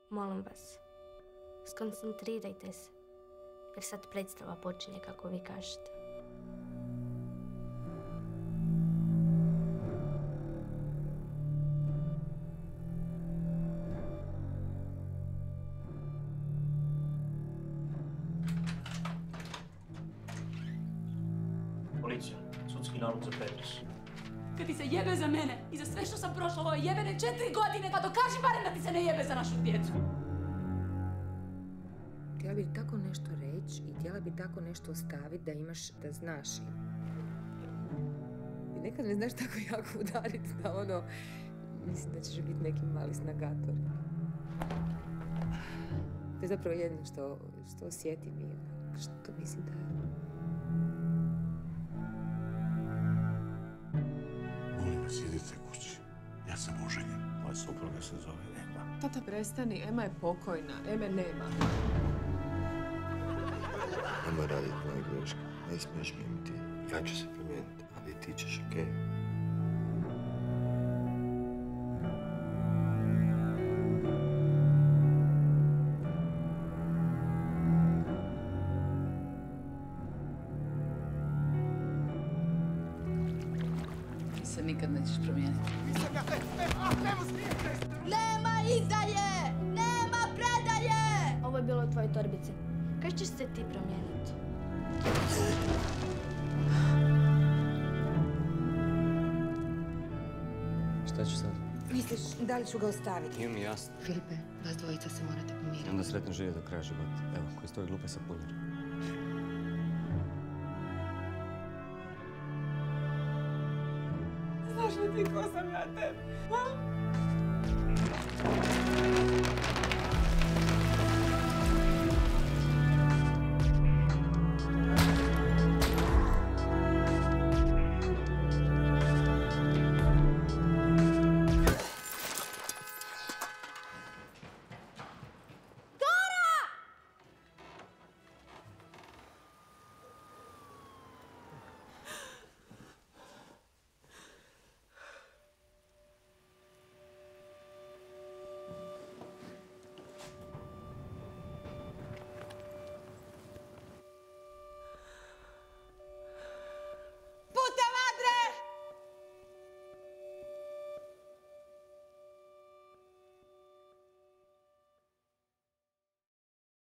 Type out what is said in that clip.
Molim vas, skoncentrirajte se, jer sad predstava počinje kako vi kažete. Policija, sudski nalog za pretres. Kad ti se jebe za mene i za sve što sam prošla ove jebene 4 godine, pa dokaži barem da ti se ne jebe za našu djecu. Htjela bi tako nešto reći i htjela bi tako nešto ostaviti da imaš, da znaš. I nekad me znaš tako jako udariti da ono, mislim da ćeš biti neki mali snagator. To je zapravo jedino što osjetim i što mislim da je. Molim vas, idite kući. Ja sam oženjen. Moja supruga se zove Ema. Tata, prestani. Ema je pokojna. Eme nema. Nemoj raditi moje greške. Ne smiješ mijeniti. Ja ću se promijeniti, ali ti ćeš, okej? Ti se nikad nećeš promijeniti. Nema izdaje! Nema predaje! Ovo je bilo u tvojoj torbici. Kad ćeš se ti promijeniti? Šta ću sad? Misliš, da li ću ga ostaviti? Nije mi jasno. Filipe, vas dvojica se morate pomiriti. Onda sretno živjeti do kraja života. Evo, koji stoji glupe sapunjere. Znaš li ti ko sam ja tebi?